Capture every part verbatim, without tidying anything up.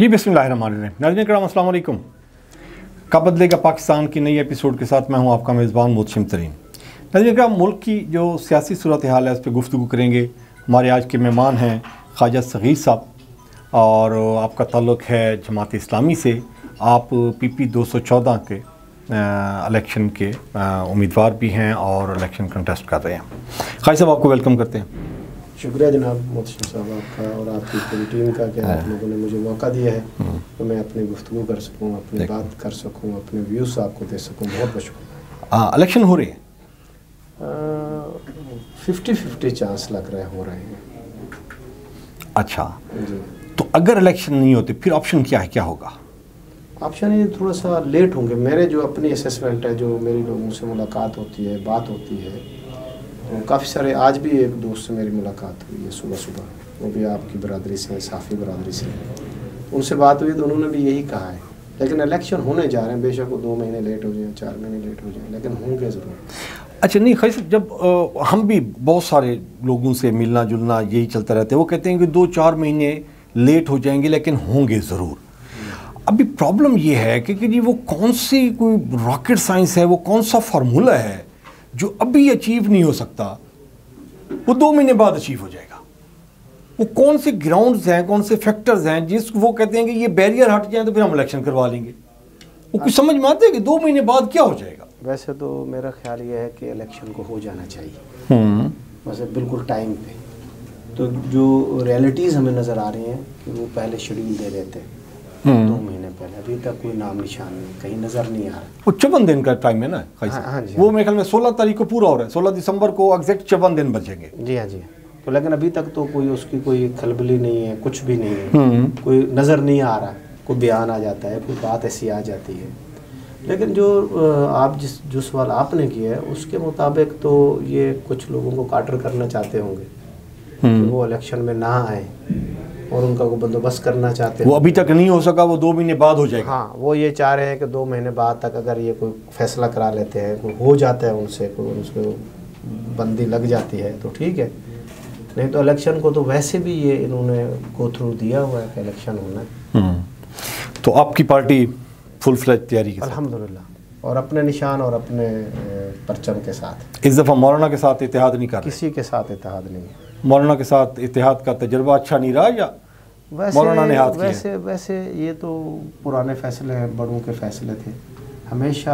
जी बिस्मिल्लाहिर्रहमानिर्रहीम। नाज़रीन किराम अस्सलाम वालेकुम। कब बदलेगा पाकिस्तान की नई एपिसोड के साथ मैं हूं आपका मेज़बान मोहसिन तरीन। नाज़रीन किराम, मुल्क की जो सियासी सूरत हाल है उस पर गुफ्तगू करेंगे। हमारे आज के मेहमान हैं ख्वाजा सग़ीर साहब और आपका ताल्लुक़ है जमात इस्लामी से। आप पी पी दो सौ चौदह के इलेक्शन के उम्मीदवार भी हैं और इलेक्शन कंटेस्ट कर रहे हैं। ख्वाजा साहब, आपको वेलकम करते हैं। शुक्रिया जनाब मोहसिन साहब आपका और आपकी पूरी टीम का कि आप लोगों ने मुझे मौका दिया है तो मैं अपनी गुफ्तगू कर सकूं, अपनी बात कर सकूं, अपने व्यूज़ आपको दे सकूं। बहुत बहुत शुक्रिया। इलेक्शन हो रहे हैं, फिफ्टी फिफ्टी चांस लग रहे हो रहे हैं। अच्छा जी, तो अगर इलेक्शन नहीं होते फिर ऑप्शन क्या है, क्या होगा? ऑप्शन ये थोड़ा सा लेट होंगे। मेरे जो अपनी असेसमेंट है, जो मेरी लोगों से मुलाकात होती है, बात होती है, तो काफ़ी सारे, आज भी एक दोस्त से मेरी मुलाकात हुई है सुबह सुबह, वो भी आपकी बरादरी से, साफ़ी बरादरी से, उनसे बात हुई तो उन्होंने भी यही कहा है। लेकिन इलेक्शन होने जा रहे हैं, बेशक वो दो महीने लेट हो जाएं, चार महीने लेट हो जाएं, लेकिन होंगे ज़रूर। अच्छा, नहीं ख्वाजा साहब, जब आ, हम भी बहुत सारे लोगों से मिलना जुलना यही चलता रहता है, वो कहते हैं कि दो चार महीने लेट हो जाएंगे लेकिन होंगे ज़रूर। अभी प्रॉब्लम ये है कि, कि जी वो कौन सी कोई रॉकेट साइंस है, वो कौन सा फार्मूला है जो अभी अचीव नहीं हो सकता, वो दो महीने बाद अचीव हो जाएगा। वो कौन से ग्राउंड्स हैं, कौन से फैक्टर्स हैं जिस वो कहते हैं कि ये बैरियर हट जाए तो फिर हम इलेक्शन करवा लेंगे। वो कुछ समझ में आते हैं कि दो महीने बाद क्या हो जाएगा। वैसे तो मेरा ख्याल ये है कि इलेक्शन को हो जाना चाहिए, वैसे बिल्कुल टाइम पे। तो जो रियलिटीज़ हमें नज़र आ रही हैं कि वो पहले शेड्यूल दे देते हैं दो महीने पहले, अभी तक कोई नाम निशान नहीं, कहीं नज़र नहीं आ रहा। वो चौवन दिन का टाइम है ना ख्वाजा साहब? हाँ, हाँ जी, वो मेरे ख्याल में सोलह तारीख को पूरा हो रहा है, सोलह दिसंबर को एग्जैक्ट चौवन दिन बचेंगे। जी हाँ जी। तो लेकिन अभी तक तो कोई उसकी कोई खलबली नहीं है, कुछ भी नहीं है, कोई नज़र नहीं आ रहा। कोई बयान आ जाता है, कोई बात ऐसी आ जाती है, लेकिन जो आप जिस जो सवाल आपने किया है उसके मुताबिक तो ये कुछ लोगों को काटर करना चाहते होंगे कि वो इलेक्शन में ना आए और उनका को बंदोबस्त करना चाहते हैं। वो अभी तक नहीं हो सका, वो दो महीने बाद हो जाएगा। हाँ, वो ये चाह रहे हैं कि दो महीने बाद तक अगर ये कोई फैसला करा लेते हैं, कोई हो जाता है उनसे, कोई उसको बंदी लग जाती है तो ठीक है, नहीं तो इलेक्शन को तो वैसे भी ये इन्होंने गो थ्रू दिया हुआ है कि इलेक्शन होना है। तो आपकी पार्टी फुल फ्लेज तैयारी के अल्हम्दुलिल्लाह, और अपने निशान और अपने परचम के साथ। इस दफ़ा मौलाना के साथ इत्तेहाद नहीं कर रहे? किसी के साथ इत्तेहाद नहीं है। मौलाना के साथ इत्तेहाद का तजुर्बा अच्छा नहीं रहा या वैसे मौलाना ने हाथ वैसे किया? वैसे ये तो पुराने फैसले हैं, बड़ों के फैसले थे। हमेशा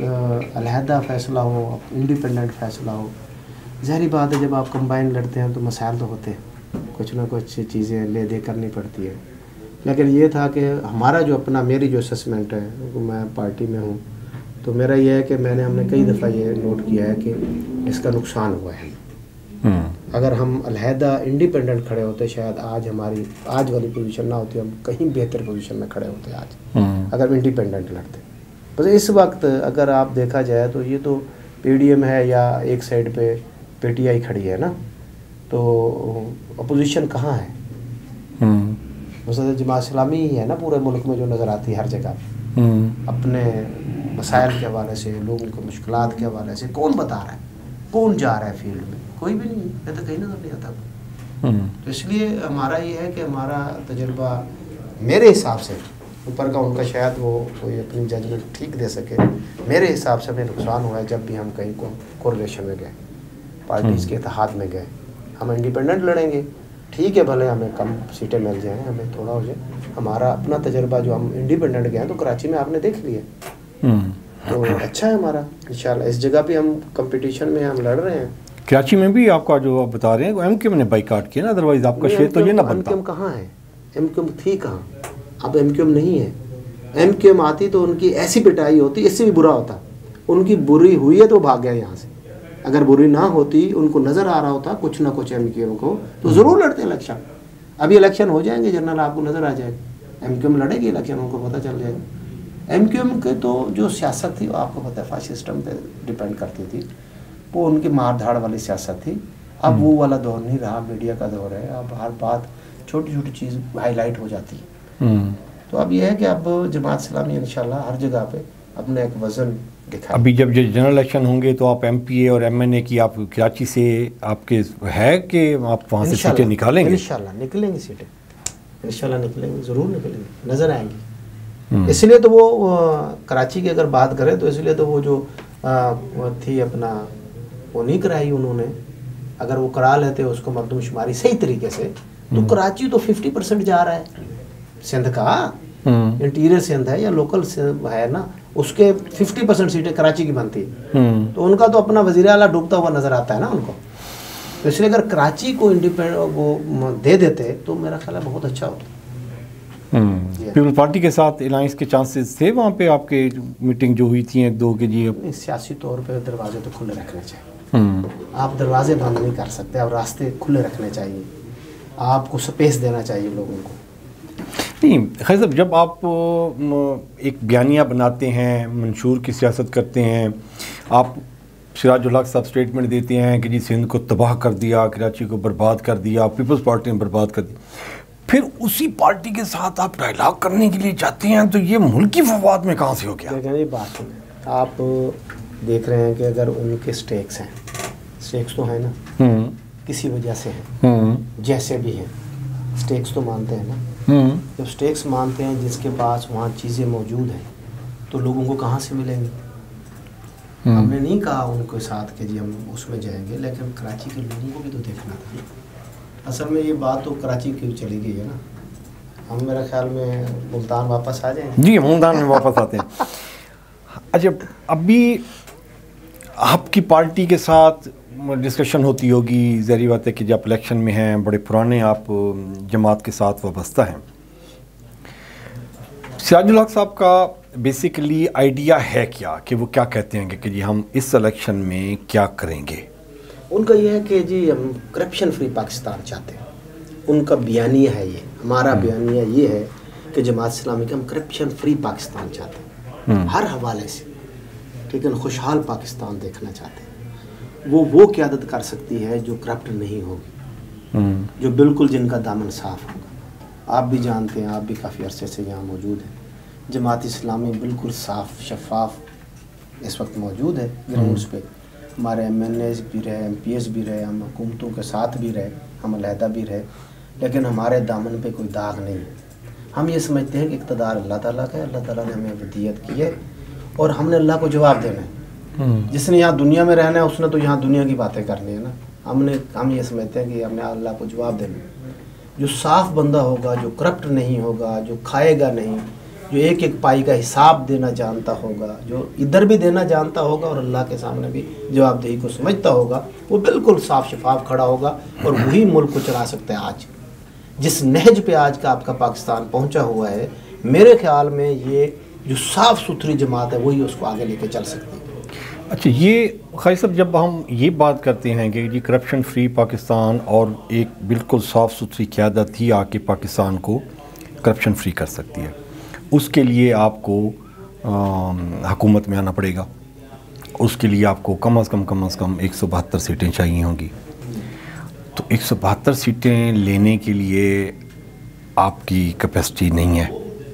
अलहदा फैसला हो, इंडिपेंडेंट फैसला हो। ज़ाहिर बात है जब आप कंबाइन लड़ते हैं तो मसाइल तो होते हैं, कुछ ना कुछ चीज़ें ले दे करनी पड़ती है। लेकिन ये था कि हमारा जो अपना, मेरी जो असेसमेंट है, मैं पार्टी में हूँ, तो मेरा ये है कि मैंने हमने कई दफ़ा ये नोट किया है कि इसका नुकसान हुआ है। अगर हम अलहदा इंडिपेंडेंट खड़े होते शायद आज हमारी आज वाली पोजीशन ना होती, हम कहीं बेहतर पोजीशन में खड़े होते आज अगर इंडिपेंडेंट लड़ते। बस इस वक्त अगर आप देखा जाए तो ये तो पीडीएम है या एक साइड पे पीटीआई खड़ी है ना, तो अपोजिशन कहाँ है? बस जमात इस्लामी ही है ना पूरे मुल्क में जो नज़र आती है हर जगह, अपने मसाइल के हवाले से, लोगों के मुश्किलात के हवाले से। कौन बता रहा है, कौन जा रहा है फील्ड में? कोई भी नहीं, मैं तो कहीं नजर नहीं आता। तो इसलिए हमारा ये है कि हमारा तजुर्बा मेरे हिसाब से, ऊपर का उनका शायद वो कोई अपनी जजमेंट ठीक दे सके, मेरे हिसाब से हमें नुकसान हुआ है जब भी हम कहीं को कोरिलेशन में गए, पार्टीज़ के इत्तेहाद में गए। हम इंडिपेंडेंट लड़ेंगे, ठीक है, भले हमें कम सीटें मिल जाएँ, हमें थोड़ा हो जाए। हमारा अपना तजुर्बा जो हम इंडिपेंडेंट गए तो कराची में आपने देख लिया, तो अच्छा है हमारा। इंशाल्लाह इस जगह पे हम कंपटीशन में हम लड़ रहे हैं। कराची में भी आपका जो आप बता रहे हैं एमक्यूएम ने बाइकाट किया ना, अदरवाइज आपका शेयर तो ये ना बनता। एमक्यूएम कहाँ है? एमक्यूएम थी कहाँ? अब एमक्यूएम नहीं है। एमक्यूएम आती तो उनकी ऐसी पिटाई होती, इससे भी बुरा होता। उनकी बुरी हुई है तो भाग गया यहाँ से। अगर बुरी ना होती, उनको नज़र आ रहा होता कुछ ना कुछ एमक्यूएम को, तो ज़रूर लड़ते इलेक्शन। अभी इलेक्शन हो जाएंगे जनरल, आपको नज़र आ जाएगा एमक्यूएम लड़ेगी इलेक्शन, उनको पता चल जाएगा। एमक्यूएम के तो जो सियासत थी वो आपको पता है फासिस्ट सिस्टम पे डिपेंड करती थी, वो उनकी मार धाड़ वाली सियासत थी। अब वो वाला दौर नहीं रहा, मीडिया का दौर है। अब हर बात छोटी छोटी चीज़ हाईलाइट हो जाती है। तो अब ये है कि अब जमात इस्लामी इंशाल्लाह हर जगह पे अपने एक वजन दिखाए। अभी जब जनरल इलेक्शन होंगे तो आप एमपीए और एमएनए की आप कराची से आपके है कि आप वहाँ से सीटें निकालेंगे? इंशाल्लाह निकलेंगी सीटें। इंशाल्लाह निकलेंगे, ज़रूर निकलेंगे, नज़र आएंगे। इसलिए तो वो कराची की अगर बात करें तो इसलिए तो वो जो आ, वो थी अपना वो नहीं कराई उन्होंने। अगर वो करा लेते उसको मरदमशुमारी सही तरीके से तो कराची तो फिफ्टी परसेंट जा रहा है सिंध का, इंटीरियर सिंध है या लोकल है ना, उसके फिफ्टी परसेंट सीटें कराची की बनती है। तो उनका तो अपना वज़ीर आला डूबता हुआ नज़र आता है ना उनको। तो इसलिए अगर कराची को इंडिपेंडेंट वो दे देते तो मेरा ख्याल है बहुत अच्छा होता। पीपल्स पार्टी के साथ अलायंस के चांसेस थे वहाँ पे आपके मीटिंग जो हुई थी एक दो के जी? सियासी तौर पे दरवाजे तो खुले रखने चाहिए, आप दरवाजे बंद नहीं कर सकते, आप रास्ते खुले रखने चाहिए, आपको स्पेस देना चाहिए लोगों को। नहीं खैर साहब, जब आप एक बयानिया बनाते हैं, मंशूर की सियासत करते हैं, आप सिराजुल हक साहब स्टेटमेंट देते हैं कि जी सिंध को तबाह कर दिया, कराची को बर्बाद कर दिया, पीपल्स पार्टी ने बर्बाद कर दी, फिर उसी पार्टी के साथ आप डायलॉग करने के लिए जाते हैं, तो ये मुल्की फवाद में कहाँ से हो गया? देखिए ये बात है, आप देख रहे हैं कि अगर उनके स्टेक्स हैं, स्टेक्स तो है ना, किसी वजह से हैं, जैसे भी हैं स्टेक्स तो मानते हैं ना। जब स्टेक्स मानते हैं जिसके पास वहाँ चीज़ें मौजूद हैं तो लोगों को कहाँ से मिलेंगी? हमने नहीं कहा उनके साथ कि जी हम उसमें जाएंगे, लेकिन कराची के लोगों को भी तो देखना था। असल में ये बात तो कराची की चली गई है ना, हम मेरा ख्याल में मुल्तान वापस आ जाएंगे। जी मुल्तान में वापस आते हैं। अच्छा, अभी आपकी पार्टी के साथ डिस्कशन होती होगी, ज़ाहिर बात है कि जब इलेक्शन में हैं, बड़े पुराने आप जमात के साथ वाबस्ता हैं। सिराजुल हक साहब का बेसिकली आइडिया है क्या, कि वो क्या कहते हैं कि जी हम इस इलेक्शन में क्या करेंगे? उनका ये है कि जी हम करप्शन फ्री पाकिस्तान चाहते हैं, उनका बयानिया है ये। हमारा बयानिया ये है कि जमात इस्लामी का हम करप्शन फ्री पाकिस्तान चाहते हैं हर हवाले से, ठीक है ना, खुशहाल पाकिस्तान देखना चाहते हैं। वो वो क़यादत कर सकती है जो करप्ट नहीं होगी, जो बिल्कुल जिनका दामन साफ होगा। आप भी जानते हैं, आप भी काफ़ी अरसे से यहाँ मौजूद हैं, जमात इस्लामी बिल्कुल साफ शफाफ इस वक्त मौजूद है ग्राउंड्स पे। हमारे एम एन एज भी रहे, एम पी एस भी रहे, हम हुकूमतों के साथ भी रहे, हम अलहदा भी रहे, लेकिन हमारे दामन पे कोई दाग नहीं है। हम ये समझते हैं कि इक़्तिदार अल्लाह ताला का है, अल्लाह ताला ने हमें वदीयत की है और हमने अल्लाह को जवाब देना है। जिसने यहाँ दुनिया में रहना है उसने तो यहाँ दुनिया की बातें करनी है ना। हमने हम ये समझते हैं कि हमने अल्लाह को जवाब देना है। जो साफ़ बंदा होगा, जो करप्ट नहीं होगा, जो खाएगा नहीं, जो एक एक पाई का हिसाब देना जानता होगा, जो इधर भी देना जानता होगा और अल्लाह के सामने भी जवाबदेही को समझता होगा, वो बिल्कुल साफ शफाफ खड़ा होगा और वही मुल्क को चला सकता है। आज जिस नहज पे आज का आपका पाकिस्तान पहुंचा हुआ है, मेरे ख्याल में ये जो साफ़ सुथरी जमात है वही उसको आगे लेके चल सकती है। अच्छा, ये खैर साहब, जब हम ये बात करते हैं कि जी करप्शन फ्री पाकिस्तान और एक बिल्कुल साफ़ सुथरी क़यादत ही आके पाकिस्तान को करप्शन फ्री कर सकती है, उसके लिए आपको हुकूमत में आना पड़ेगा, उसके लिए आपको कम अज़ कम कम अज़ कम एक सौ बहत्तर सीटें चाहिए होंगी। तो एक सौ बहत्तर सीटें लेने के लिए आपकी कैपेसिटी नहीं है।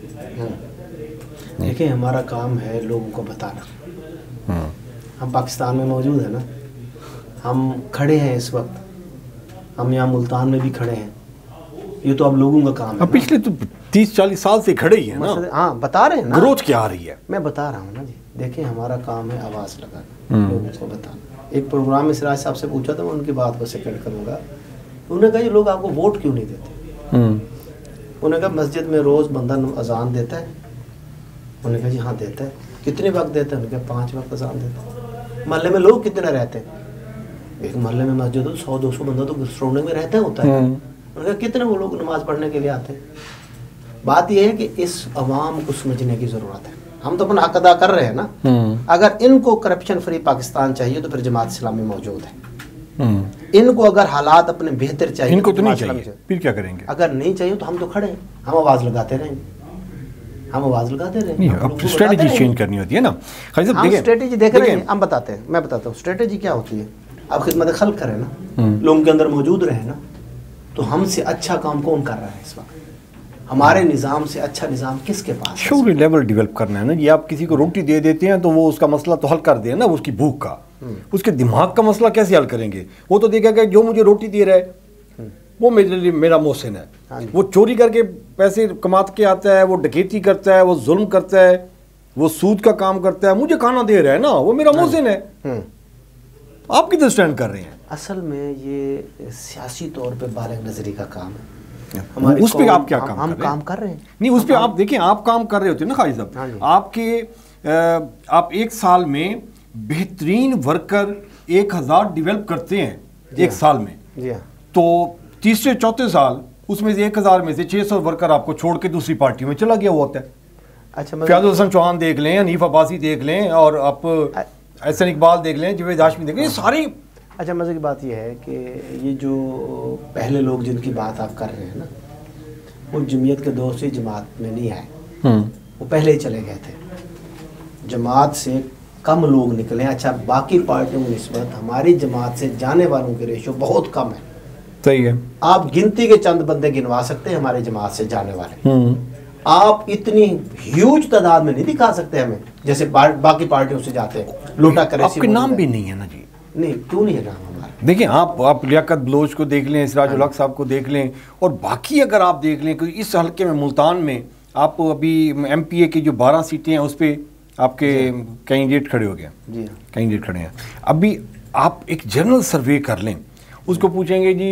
देखिए, हमारा काम है लोगों को बताना। हम पाकिस्तान में मौजूद है ना, हम खड़े हैं इस वक्त, हम यहाँ मुल्तान में भी खड़े हैं, ये तो अब लोगों का काम है। पिछले तो तीस चालीस साल से खड़े ही है ना। हाँ, बता रहे हैं ना, ग्रोथ क्या आ रही है। मैं बता रहा हूँ ना जी। देखिए, हमारा काम है आवाज़ लगाना, लोगों को बताना। एक प्रोग्राम में सिराज साहब से पूछा था, मैं उनकी बात को सेकंड करूँगा। उन्होंने कहा ये लोग आपको वोट क्यों नहीं देते? उन्होंने कहा मस्जिद में रोज़ बंदा अजान देता है। उन्होंने कहा जी हाँ देता है। कितने वक्त देता है? उन्होंने कहा पाँच वक्त अजान देता है। मोहल्ले में लोग कितने रहते हैं? एक मोहल्ले में मस्जिद हो सौ दो सौ बंदा तो सराउंडिंग में रहता होता है। उन्होंने कहा कितने वो लोग नमाज पढ़ने के लिए आते हैं? बात यह है कि इस अवाम को समझने की ज़रूरत है। हम तो अपना हक अदा कर रहे हैं ना। अगर इनको करप्शन फ्री पाकिस्तान चाहिए तो फिर जमात इस्लामी मौजूद है। इनको अगर हालात अपने बेहतर चाहिए, इनको तो नहीं चाहिए, फिर क्या करेंगे? अगर नहीं चाहिए तो हम तो खड़े हैं, हम आवाज़ लगाते रहेंगे, हम आवाज़ लगाते रहेंगे। अब स्ट्रेटजी चेंज करनी होती है ना। हम स्ट्रेटजी देख रहे हैं, हम बताते हैं, मैं बताता हूँ स्ट्रेटजी क्या होती है। अब खिदमत खल्क करें ना, लोगों के अंदर मौजूद रहे ना, तो हमसे अच्छा काम कौन कर रहा है इस वक्त? हमारे निज़ाम से अच्छा निज़ाम किसके पास? शऊरी लेवल डेवलप करना है ना। ये आप किसी को रोटी दे देते हैं तो वो उसका मसला तो हल कर दे ना, उसकी भूख का। उसके दिमाग का मसला कैसे हल करेंगे? वो तो देखेगा जो मुझे रोटी दे रहा है, वो मेरे लिए मेरा मोहसिन है। हाँ जी। वो चोरी करके पैसे कमा के आता है, वो डकैती करता है, वो जुल्म करता है, वो सूद का काम करता है, मुझे खाना दे रहा है ना, वो मेरा मोहसिन है। आप किधर स्टैंड कर रहे हैं? असल में ये सियासी तौर पे बालिग नजरी का काम है। उस पे आप क्या काम हम कर रहे काम कर रहे हैं? नहीं, उस पे आप देखिए, आप काम कर रहे होते हैं ना खालिद साहब। आपके आप एक साल में बेहतरीन वर्कर एक हजार डेवलप करते हैं एक साल में। जी हाँ। तो तीसरे चौथे साल उसमें से एक हजार में से छह सौ वर्कर आपको छोड़ के दूसरी पार्टी में चला गया हुआ होता है। अच्छा, फयाजुल हसन चौहान देख लें, हनीफ अब्बासी देख लें, और आप एहसन इकबाल देख लें, जावेद हाशमी देख लें, ये सारी। अच्छा, मज़े की बात यह है कि ये जो पहले लोग जिनकी बात आप कर रहे हैं ना, वो जमीयत के दौर से जमात में नहीं आए, वो पहले ही चले गए थे। जमात से कम लोग निकले। अच्छा, बाकी पार्टियों की निस्बत हमारी जमात से जाने वालों की रेशो बहुत कम है। सही है। आप गिनती के चंद बंदे गिनवा सकते हैं हमारी जमात से जाने वाले। आप इतनी ह्यूज तादाद में नहीं दिखा सकते हमें, जैसे बा, बाकी पार्टियों से जाते हैं। लोटा करे आपके नाम भी नहीं है ना जी? नहीं, क्यों नहीं है नाम हमारा? देखिए, आप आप लियाकत बलोच को देख लें, सिराजुल हक साहब को देख लें, और बाकी अगर आप देख लें कि इस हल्के में मुल्तान में आप अभी एम पी ए की जो बारह सीटें हैं उस पर आपके कैंडिडेट खड़े हो गए। जी, कैंडिडेट खड़े हैं। अभी आप एक जनरल सर्वे कर लें, उसको पूछेंगे जी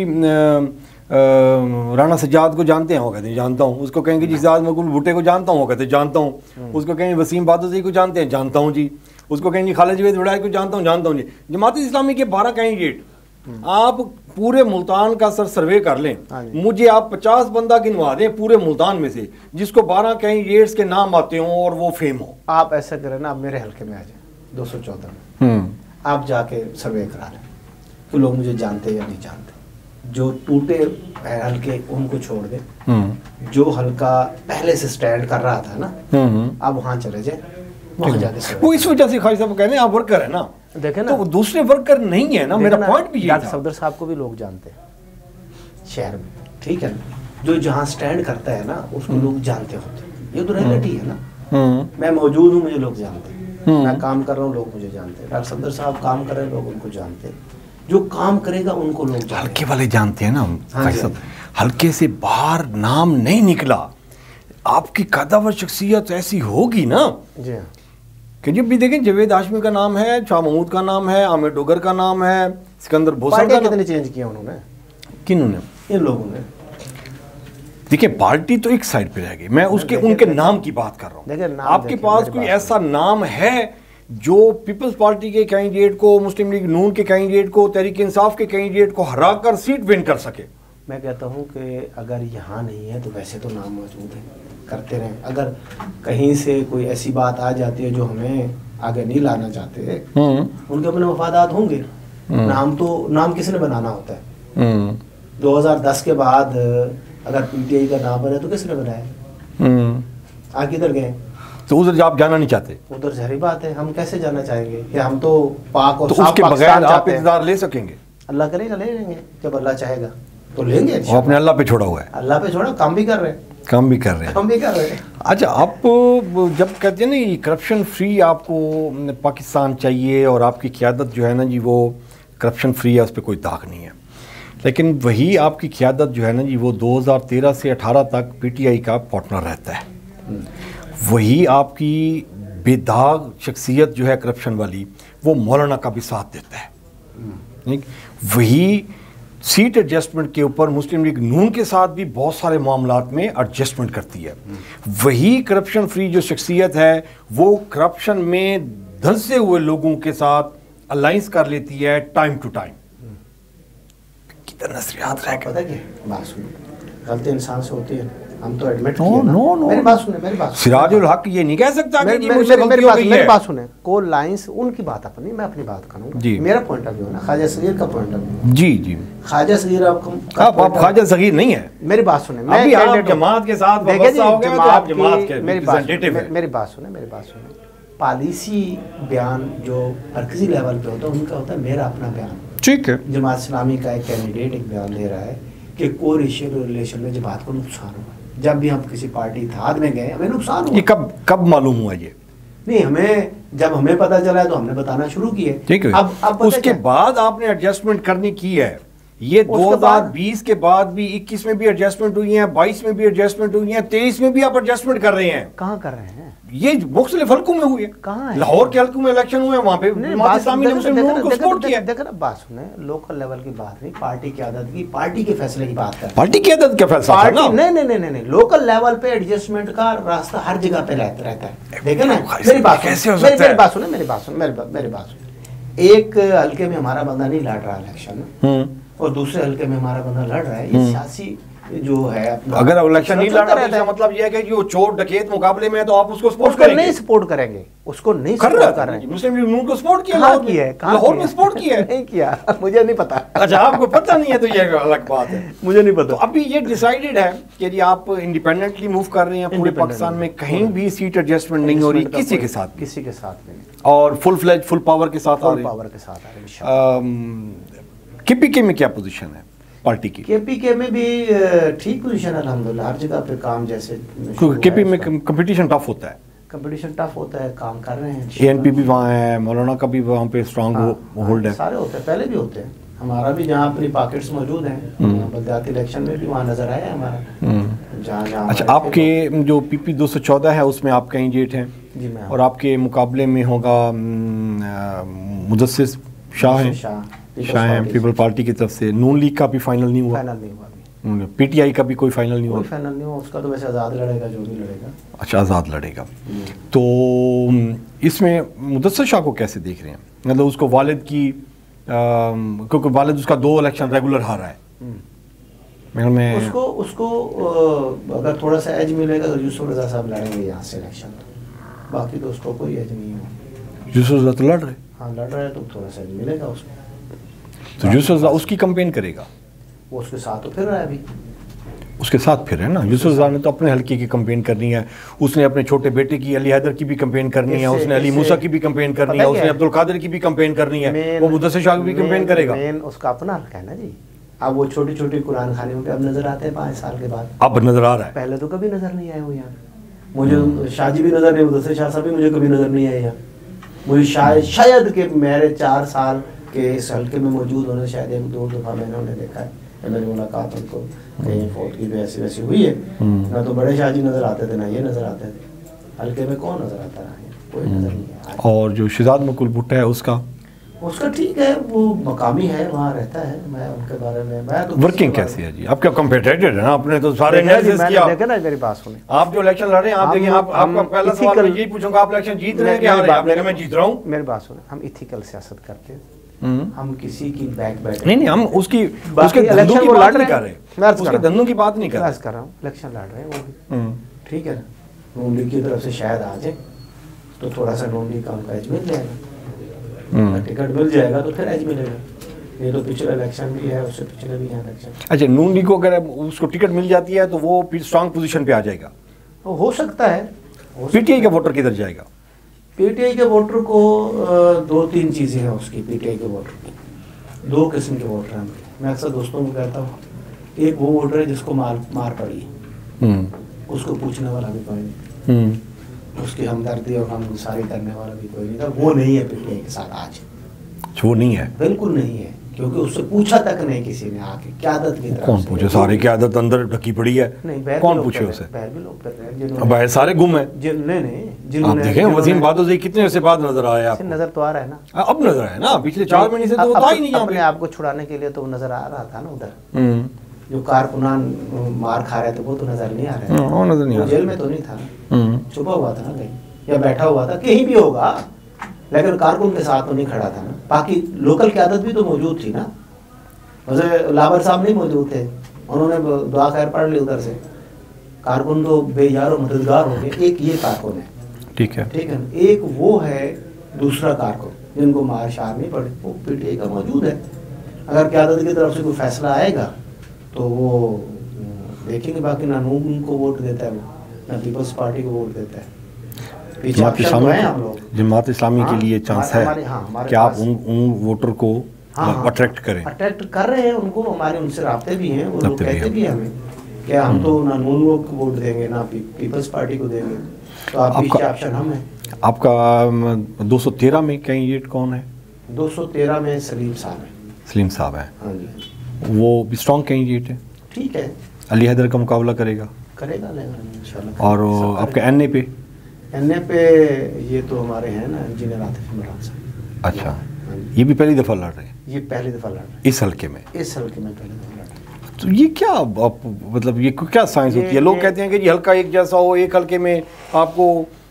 आ, राणा सज्जाद को जानते हैं? वो कहते हैं जानता हूँ। उसको कहेंगे जी सिराज मकबूल भुट्टे को जानता हूँ? वो कहते हैं जानता हूँ। उसको कहेंगे वसीम बादशाह को जानते हैं? जानता हूँ जी। उसको कहेंगे खालिद जवेद वड़ाई को जानता हूँ? जानता हूँ जी। जमात इस्लामी के बारह कैंडिडेट, आप पूरे मुल्तान का सर सर्वे कर लें, मुझे आप पचास बंदा गिनवा दें पूरे मुल्तान में से जिसको बारह कैंडिडेट्स के नाम आते हों और वो फेम हो। आप ऐसा करें ना, आप मेरे हल्के में आ जाए दो सौ चौदह में, आप जाके सर्वे करा लें कि लोग मुझे जानते या नहीं जानते। जो टूटे हल्के उनको छोड़ दे, जो हल्का पहले से स्टैंड कर रहा था ना, आप वहां चले जाए, वहां जाके वो इस वजह से खालिद साहब कहने आप वर्कर है ना, देखे ना, तो दूसरे वर्कर नहीं है ना। मेरा पॉइंट भी ये था। सफदर साहब को भी लोग जानते हैं शहर में, ठीक है ना। जो जहाँ स्टैंड करता है ना उसको लोग जानते होते हैं। ये तो रियलिटी है ना। मैं मौजूद हूँ, मुझे लोग जानते हैं। मैं काम कर रहा हूँ, लोग मुझे जानते हैं। डॉक्टर सफदर साहब काम कर रहे हैं, लोग उनको जानते हैं। जो काम करेगा उनको लोग जानते हैं। हल्के वाले जानते हैं ना। हाँ साहब, हल्के से बाहर नाम नहीं निकला, आपकी कदावर शख्सियत ऐसी होगी ना जी हाँ, कि जब भी देखें जावेद हाशमी का नाम है, शाह महमूद का नाम है, आमिर डोगर का नाम है, सिकंदर भोसड़ का। कितने चेंज किया उन्होंने? किन्होंने? इन लोगों ने। देखिए, पार्टी तो एक साइड पे रह गई, मैं उसके उनके नाम की बात कर रहा हूँ। आपके पास कोई ऐसा नाम है जो पीपल्स पार्टी के कैंडिडेट को, मुस्लिम लीग नून के कैंडिडेट को, तहरीक इंसाफ के कैंडिडेट को हरा कर सीट विन कर सके? मैं कहता हूँ कि अगर यहाँ नहीं है तो वैसे तो नाम मौजूद है, करते रहें। अगर कहीं से कोई ऐसी बात आ जाती है जो हमें आगे नहीं लाना चाहते, उनके अपने मफादात होंगे। नाम तो नाम किसने बनाना होता है? दो हज़ार दस के बाद अगर पीटीआई का नाम बना तो किसने बनाया? आ किधर गए? तो उधर आप जाना नहीं चाहते? उधर जहरी बात है, हम कैसे जाना चाहेंगे कि हम तो पाक और तो साफ उसके बगैर आप इंतजार ले सकेंगे? अल्लाह करेगा ले लेंगे, जब अल्लाह चाहेगा तो लेंगे। वो अपने अल्लाह पे छोड़ा हुआ है। अल्लाह पे छोड़ा, काम भी कर रहे हैं। काम भी कर रहे हैं काम भी कर रहे हैं। अच्छा, आप जब कहते हैं ना करप्शन फ्री आपको पाकिस्तान चाहिए और आपकी क़यादत जो है ना जी वो करप्शन फ्री है, उस पर कोई दाग नहीं है, लेकिन वही आपकी क़यादत जो है ना जी वो दो हज़ार तेरह से अठारह तक पीटीआई का पार्टनर रहता है। वही आपकी बेदाग शख्सियत जो है करप्शन वाली, वो मौलाना का भी साथ देता है। वही सीट एडजस्टमेंट के ऊपर मुस्लिम लीग नून के साथ भी बहुत सारे मामलात में एडजस्टमेंट करती है। वही करप्शन फ्री जो शख्सियत है वो करप्शन में धंसे हुए लोगों के साथ अलाइंस कर लेती है टाइम टू टाइम। कितना नजरियात रह पता है बात सुनो, गलती इंसान से होती है, हम तो एडमिट नो नो नो मेरी बात सुने, मेरी बात सुने। सिराजुल हक ये नहीं कह सकता कि जी मुझसे गलती हो गई है। मेरी बात सुने, को लाइंस उनकी बात अपनी, मैं अपनी बात करूंगा। मेरा पॉइंट ऑफ व्यू ना, ख्वाजा सगीर का पॉइंट ऑफ व्यू। जी जी, ख्वाजा सगीर आपको आप आप ख्वाजा सगीर नहीं है। मेरी बात सुने, मैं अभी आप जमात के साथ वाबस्ता हो गए तो आप जमात के रिप्रेजेंटेटिव हैं। मेरी बात सुने, मेरी बात सुने। पॉलिसी बयान जो मरकजी लेवल पे होता है उनका होता है मेरा अपना बयान, ठीक है। जमात इस्लामी का एक कैंडिडेट एक बयान दे रहा है कि कोई रेशियल रिलेशन में जमात को नुकसान हुआ। जब भी हम किसी पार्टी इत्तेहाद में गए हमें नुकसान हुआ। ये कब कब मालूम हुआ? ये नहीं, हमें जब हमें पता चला है तो हमने बताना शुरू किए। ठीक है। अब अब उसके बाद आपने एडजस्टमेंट करनी की है ये दो हज़ार बीस के बाद भी इक्कीस में भी एडजस्टमेंट हुई है, बाईस में भी एडजस्टमेंट हुई है, तेईस में भी आप एडजस्टमेंट कर रहे हैं। कहाँ कर रहे हैं? ये मुख्तलिफ हल्कों में हुए, कहाँ है? लाहौर के हल्कों में इलेक्शन हुए, वहाँ पे जमात इस्लामी ने मुस्लिम लीग को सपोर्ट किया। देखो ना, बात सुने, लोकल लेवल की बात नहीं, पार्टी की आदत की, पार्टी के फैसले की बात कर। पार्टी की आदत क्या फैसला था ना? नहीं नहीं नहीं नहीं, लोकल लेवल पे एडजस्टमेंट का रास्ता हर जगह पे रहता है। देखो ना, मेरी बात कैसे हो सकता है? मेरी बात सुने, मेरी बात सुन, मेरी बात सुन। एक हल्के में हमारा बंदा नहीं लड़ रहा इलेक्शन, और दूसरे हल्के में हमारा बंदा लड़ रहा है, ये सियासी जो है अपना, अगर इलेक्शन नहीं लड़ रहा है मतलब ये है कि जो चोर डकैत मुकाबले में है तो आप उसको सपोर्ट करेंगे? नहीं सपोर्ट करेंगे, उसको नहीं सपोर्ट कर रहे हैं। मुस्लिम लीग नून को सपोर्ट किया, कहाँ किया है? लाहौर में सपोर्ट किया है? नहीं किया, मुझे नहीं पता। अच्छा, आपको पता नहीं है तो ये अलग बात है, मुझे नहीं पता। तो अभी ये डिसाइडेड है कि यदि आप इंडिपेंडेंटली मूव कर रहे हैं पूरे पाकिस्तान में, कहीं भी सीट एडजस्टमेंट नहीं हो रही किसी के साथ, किसी के साथ नहीं, और फुल फ्लेज फुल पावर के साथ, फुल पावर के साथ आ रहे हैं। केपीके में क्या पोजीशन है पार्टी की? केपीके में भी ठीक पोजीशन है अल्हम्दुलिल्लाह, हर जगह पे काम जैसे, केपी में कंपटीशन टफ होता है, कंपटीशन टफ होता है, काम कर रहे हैं। एएनपी भी वहाँ है, मौलाना का भी वहाँ पे स्ट्रांग होल्ड है, सारे होते हैं, पहले भी होते हैं। हमारा भी जहाँ अपनी पॉकेट्स मौजूद हैं, बलदियाती इलेक्शन में भी वहाँ नजर आया हमारा जहाँ जहाँ। अच्छा, आपके जो पीपी दो सौ चौदह है उसमें आप कैंडिडेट हैं जी, मैं, और आपके मुकाबले में होगा मुदस्सिर शाह हैं, शाह हैं पीपल पार्टी की तरफ से। नून लीग का भी फाइनल नहीं हुआ? फाइनल नहीं हुआ। पीटीआई का भी कोई फाइनल नहीं हुआ? कोई फाइनल नहीं हुआ, उसका तो वैसे आज़ाद लड़ेगा, जो भी लड़ेगा। अच्छा, आज़ाद लड़ेगा। तो इसमें मुदस्सिर शाह को कैसे देख रहे हैं? मतलब उसको वालिद की, क्योंकि वालिद उसका दो इलेक्शन रेगुलर हारा है, मैं उसको उसको अगर थोड़ा सा एज मिलेगा तो यूसुफ रज़ा साहब लड़ेंगे यहाँ से इलेक्शन, बाकी तो उसको कोई एज नहीं है। यूसुफ रज़ा तो लड़ रहे, हाँ लड़ रहे हैं, तो थोड़ा सा एज मिलेगा उसको, तो यूसुफ रज़ा उसकी कैंपेन करेगा, वो उसके साथ तो फिर रहा है अभी, उसके साथ फिर है ना। यूसुफ रज़ा ने तो अपने हल्के की कैंपेन करनी है, उसने अपने छोटे बेटे की अली हैदर की भी कैंपेन करनी है, उसने अली मूसा की भी कैंपेन करनी है, उसने अब्दुल कादिर की भी कैंपेन करनी है, वो मुदस्सिर शाह की भी कैंपेन करेगा। मेन उसका अपना हल्का है ना जी। अब वो छोटी छोटी कुरान खाने में अब नजर आते हैं पाँच साल के बाद, अब नजर आ रहा है, पहले तो कभी नजर नहीं आए वो यहाँ। मुझे शाहजी भी नजर नहीं, मुदस्सिर शाह साहब भी मुझे कभी नजर नहीं आए यहाँ। मुझे शायद शायद के मेरे चार साल के इस हल्के में मौजूद होने शायद एक दो दफा मैंने उन्हें देखा है, मेरी मुलाकात उनको कहीं फोर्ट की भी ऐसी वैसी हुई है, ना तो बड़े शाहजी नजर आते थे ना ये नजर आते थे, हल्के में कौन नजर आता रहा है? कोई नजर नहीं आया। और जो शिजात मकुल भुट्टो है उसका उसका ठीक है, वो मकामी है, वहाँ रहता है, मैं उनके बारे में मैं तो वर्किंग कैसी है जी? आपका कंपेटिटर है ना, आपने तो सारे एनालिसिस किया। देखा ना, मेरी बात सुने, आप जो इलेक्शन लड़ रहे हैं, आप देखिए, आप आपका पहला सवाल मैं यही पूछूंगा, आप इलेक्शन जीत रहे हैं क्या? आपने कहा मैं जीत रहा हूँ। मेरी बात सुने, हम इथिकल सियासत करते हैं, हम किसी की बैक बैठ नहीं नहीं, हम उसकी उसके धंधों की बात नहीं कर रहे, उसके धंधों की बात नहीं कर रहे, कर रहा हूँ, इलेक्शन लड़ रहे हैं वो भी, ठीक है ना। नून लीग की तरफ से शायद आ जाए तो थोड़ा सा नून लीग का उनका एज मिल जाएगा, टिकट मिल जाएगा तो फिर एज मिलेगा। ये तो पिछले इलेक्शन भी है, उससे पिछले भी है इलेक्शन। अच्छा, नून लीग को अगर उसको टिकट मिल जाती है तो वो स्ट्रांग पोजीशन पे आ जाएगा, हो सकता है। पीटीआई का वोटर किधर जाएगा? पीटीआई के वोटर को दो तीन चीज़ें हैं उसकी, पीटीआई के वोटर की दो किस्म के वोटर हैं। मैं अक्सर दोस्तों को कहता हूँ, एक वो वोटर है जिसको मार मार पड़ी, उसको पूछने वाला भी कोई नहीं, उसकी हमदर्दी और हमगुसारी करने वाला भी कोई नहीं था, वो नहीं है पीटीआई के साथ आज। वो नहीं है, बिल्कुल नहीं है, क्योंकि उससे पूछा तक नहीं किसी ने आके, क्यादत की तरफ कौन पूछे? सारी क्यादत अंदर ढकी पड़ी है, नहीं कौन पूछे उसे? बाहर भी लोग कर रहे हैं, जिन्होंने बाहर सारे गुम है। नहीं नहीं, आप देखें वसीम बादोजी कितने अर्से बाद नजर आया आपको? नजर तो आ रहा है ना, अब नजर आया ना, पिछले चार महीने से तो वो था ही नहीं। अपने आप को छुड़ाने के लिए तो नजर आ रहा था ना उधर, जो कारकुनान मार खा रहे थे वो तो नजर नहीं आ रहे थे, वो नजर नहीं आ रहा, जेल में तो नहीं था, छुपा हुआ था ना कहीं, या बैठा हुआ था, कहीं भी होगा, लेकिन कारकुन के साथ तो नहीं खड़ा था ना। बाकी लोकल क़यादत भी तो मौजूद थी ना, वैसे लाबर साहब नहीं मौजूद थे, उन्होंने दुआ खैर पढ़ ली उधर से, कारकुन तो बेयार और मददगार हो गए। एक ये कारकुन है, ठीक है ठीक है, एक वो है दूसरा कारकुन जिनको मार शार नहीं पड़े, वो पीटीआई का मौजूद है। अगर क़यादत की तरफ से कोई फैसला आएगा तो वो देखेंगे, बाकी ना नून को वोट देता है वो, ना पीपल्स पार्टी को वोट देता है। जमात इस्लामी जमात इस्लामी के लिए चांस है कि आप उन उन वोटर को अट्रैक्ट करें? अट्रैक्ट कर रहे हैं उनको, हमारे उनसे राब्ते भी हैं, वो लोग कहते भी हैं हमें कि हम तो ना नून को वोट देंगे ना पीपल्स पार्टी को देंगे, तो आप पीछे ऑप्शन हम हैं। आपका दो सौ तेरह में कैंडिडेट कौन है? दो सौ तेरह में सलीम साहब है। सलीम साहब है, हाँ जी। वो भी स्ट्रॉन्ग कैंडिडेट है, ठीक है, अली हैदर का मुकाबला करेगा करेगा इंशाल्लाह। और आपके एन ए पे एन ए पे ये तो हमारे हैं ना इंजीनियर आतिफ इमरान साहब। अच्छा, ये भी पहली दफ़ा लड़ रहे हैं? ये पहली दफ़ा लड़ रहे हैं इस हल्के में? इस हल्के में पहली दफ़ा लड़ रहे हैं। तो ये क्या आप, मतलब ये क्या साइंस होती है? लोग कहते हैं कि ये हल्का एक जैसा हो, एक हल्के में आपको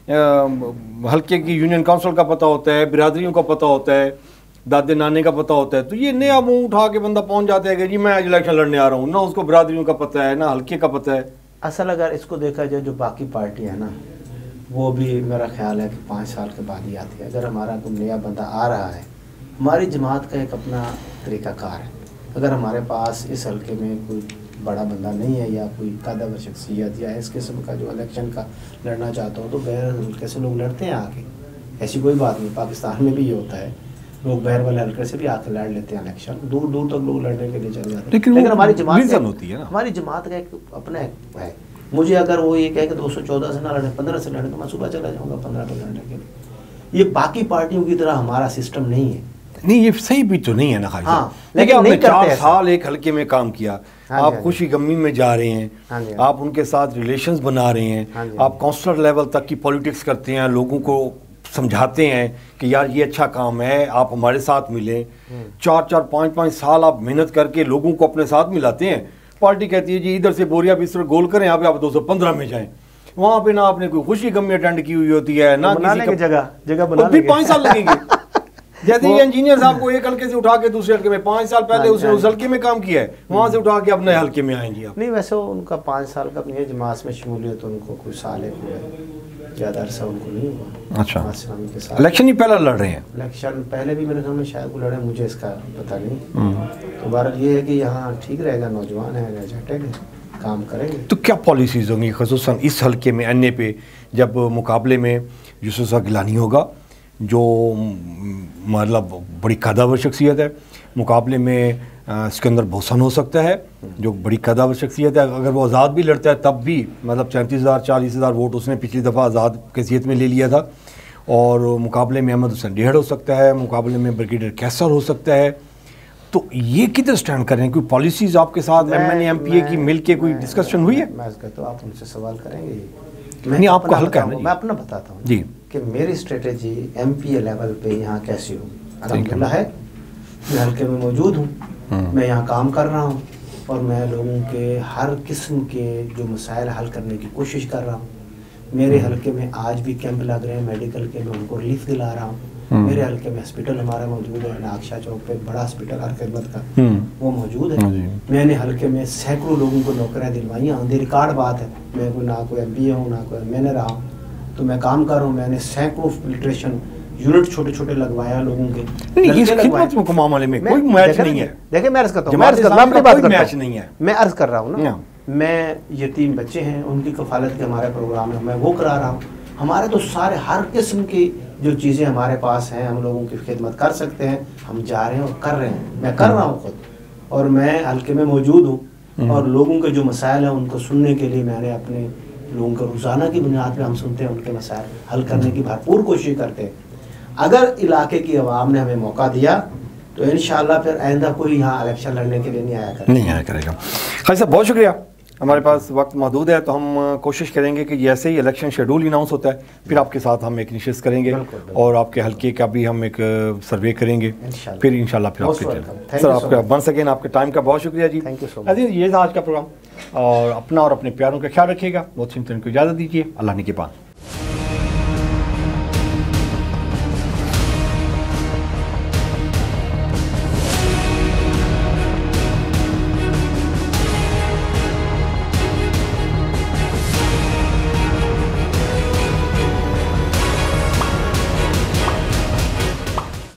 आ, हल्के की यूनियन काउंसिल का पता होता है, बिरादरियों का पता होता है, दादे नाने का पता होता है, तो ये नया मुंह उठा के बंदा पहुंच जाता है कि जी मैं आज इलेक्शन लड़ने आ रहा हूँ, ना उसको बिरादरियों का पता है ना हल्के का पता है। असल अगर इसको देखा जाए जो बाकी पार्टी है ना, वो भी मेरा ख्याल है कि पाँच साल के बाद ही आती है। अगर हमारा कोई नया बंदा आ रहा है, हमारी जमात का एक अपना तरीक़ाकार है, अगर हमारे पास इस हल्के में कोई बड़ा बंदा नहीं है या कोई कादावर शख्सियत या इस किस्म का जो इलेक्शन का लड़ना चाहता हो, तो बहर हल्के से लोग लड़ते हैं आके, ऐसी कोई बात नहीं। पाकिस्तान में भी ये होता है, लोग बहर वाले हल्के से भी आके लड़ लेते हैं इलेक्शन, दूर दूर तक लोग लड़ने के लिए चल जाते हैं। लेकिन, लेकिन हमारी जमात होती है ना, हमारी जमात का एक अपना है। मुझे अगर वो ये कहे कि दो सौ चौदह से ना लड़े, पंद्रह से लड़े, तो मैं सुबह चला जाऊँगा पंद्रह पे लड़ने के लिए। ये बाकी पार्टियों की तरह हमारा सिस्टम नहीं है। नहीं, ये सही भी तो नहीं है ना खाली। हाँ, लेकिन आपने चार साल एक हल्के में काम किया, हाँ आप हाँ खुशी गमी में जा रहे हैं, हाँ आप उनके साथ रिलेशंस बना रहे हैं, हाँ आप काउंसलर लेवल तक की पॉलिटिक्स करते हैं, लोगों को समझाते हैं कि यार ये अच्छा काम है, आप हमारे साथ मिलें। चार चार पाँच पाँच साल आप मेहनत करके लोगों को अपने साथ मिलाते हैं। पार्टी कहती है जी इधर से बोरिया बिस्तर गोल करें, यहाँ पे आप दो सौ पंद्रह में जाएं, वहाँ पे ना आपने कोई खुशी गमी अटेंड की हुई होती है ना, किसी का जगह जगह बना भी पाँच साल लगेंगे। जैसे ये इंजीनियर साहब को एक हल्के से उठा के दूसरे हल्के में, पाँच साल पहले उसने उस हल्के में काम किया है, वहाँ से उठा के अब नए हल्के में आएंगे आप। नहीं, वैसे उनका पाँच साल का अपनी जमात में शमूलियत, तो उनको कुछ साल एक हुए, ज़्यादा अरसा उनको नहीं हुआ। अच्छा, के साथ इलेक्शन ही पहले लड़ रहे हैं? इलेक्शन पहले भी मेरे सामने शायद को लड़े, मुझे इसका पता नहीं। तो बहरहाल ये है कि यहाँ ठीक रहेगा, नौजवान है, एनर्जेटिक है, काम करेंगे। तो क्या पॉलिसीज होंगी ख़ुसूसन इस हल्के में एन ए पे, जब मुकाबले में यूसुफ गिलानी होगा जो मतलब बड़ी कदावर शख्सियत है, मुकाबले में सिकंदर बोसन हो सकता है जो बड़ी कदावर शख्सियत है, अगर वो आज़ाद भी लड़ता है तब भी मतलब चैंतीस हज़ार चालीस हज़ार वोट उसने पिछली दफ़ा आज़ाद कैसियत में ले लिया था, और मुकाबले में अहमद हुसैन डेहड़ हो सकता है, मुकाबले में ब्रिगेडियर कैसर हो सकता है। तो ये किधर स्टैंड कर रहे हैं? कोई पॉलिसीज़ आपके साथ M N A M P A की मिल के कोई डिस्कशन हुई है? मैं कहता हूँ आप उनसे सवाल करेंगे, नहीं आपको हल्का है ना, मैं अपना बताता हूँ जी कि मेरी strategy M P A level पे यहाँ कैसी हो। अल्हम्दुलिल्लाह है, मैं हल्के में मौजूद हूँ, मैं यहाँ काम कर रहा हूँ और मैं लोगों के हर किस्म के जो मसाइल हल करने की कोशिश कर रहा हूँ। मेरे हल्के में आज भी कैंप लग रहे हैं मेडिकल के, मैं उनको रिलीफ दिला रहा हूँ। मेरे हल्के में हॉस्पिटल हमारा मौजूद है, नागशा चौक पे बड़ा हॉस्पिटल हर खिदमत का, वो मौजूद है। मैंने हल्के में सैकड़ों लोगों को नौकरियाँ दिलवाई, ऑन द रिकॉर्ड बात है। मैं कोई ना कोई एम पी ए हूँ ना कोई एम एन ए रहा हूँ, तो मैं काम कर रहा हूँ। मैंने सैकड़ों फिल्ट्रेशन यूनिट छोटे छोटे लगवाया लोगों के। नहीं, इस खिदमत के मामले में कोई मैच नहीं है। देखिए मैं अर्ज करता हूँ, मैं अर्ज करता हूँ, अपनी बात करता हूँ, मैं अर्ज कर रहा हूँ ना, मैं यतीम बच्चे हैं उनकी कफालत के हमारे प्रोग्राम है, मैं वो करा रहा हूँ। हमारे तो सारे हर किस्म की जो चीज़ें हमारे पास हैं, हम लोगों की खिदमत कर सकते हैं, हम जा रहे हैं और कर रहे हैं। मैं कर रहा हूँ खुद, और मैं हल्के में मौजूद हूँ, और लोगों के जो मसाइल हैं उनको सुनने के लिए मैंने अपने लोगों को रोज़ाना की बुनियाद पर हम सुनते हैं, उनके मसाइल हल करने की भरपूर कोशिश करते हैं। अगर इलाके की आवाम ने हमें मौका दिया तो इंशाअल्लाह फिर आइंदा कोई यहाँ इलेक्शन लड़ने के लिए नहीं आया करेगा नहीं आया करेगा। खालिद साहब बहुत शुक्रिया, हमारे पास वक्त महदूद है, तो हम कोशिश करेंगे कि जैसे ही इलेक्शन शेड्यूल अनाउंस होता है फिर आपके साथ हम एक निशस्त करेंगे और आपके हल्के का भी हम एक सर्वे करेंगे, फिर इंशाल्लाह फिर आपके सर आपका वंस अगेन आपके टाइम का बहुत शुक्रिया जी। Thank you so much. ये था आज का प्रोग्राम, और अपना और अपने प्यारों का ख्याल रखिएगा। बहुत सी को इजाज़त दीजिए। अल्लाह ने के पास।